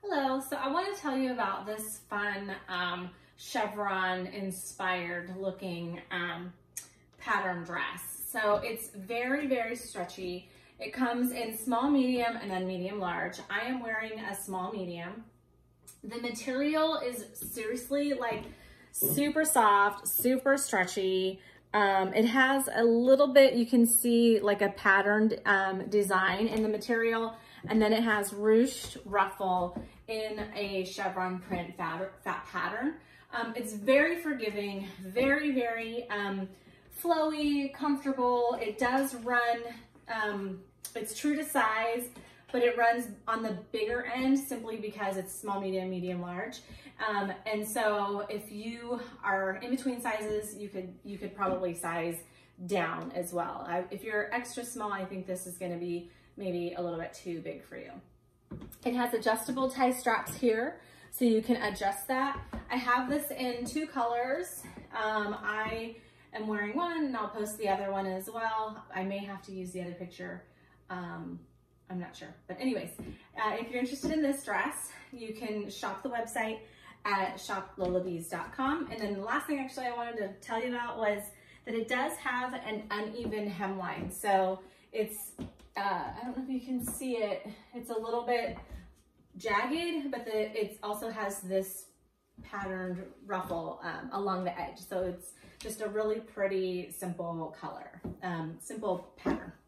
Hello, so I want to tell you about this fun Chevron inspired looking pattern dress. So it's very, very stretchy. It comes in small, medium, and then medium large. I am wearing a small medium. The material is seriously like super soft, super stretchy. It has a little bit, you can see like a patterned design in the material, and then it has ruched ruffle in a chevron print fat pattern. It's very forgiving, very, very flowy, comfortable. It does run, it's true to size, but it runs on the bigger end simply because it's small, medium, medium, large. And so if you are in between sizes, you could probably size down as well. If you're extra small, I think this is gonna be maybe a little bit too big for you. It has adjustable tie straps here, so you can adjust that. I have this in two colors. I am wearing one and I'll post the other one as well. I may have to use the other picture. I'm not sure, but anyways, if you're interested in this dress, you can shop the website at shoplolabees.com. And then the last thing actually I wanted to tell you about was that it does have an uneven hemline. So it's, I don't know if you can see it, it's a little bit jagged, but it also has this patterned ruffle along the edge. So it's just a really pretty, simple color, simple pattern.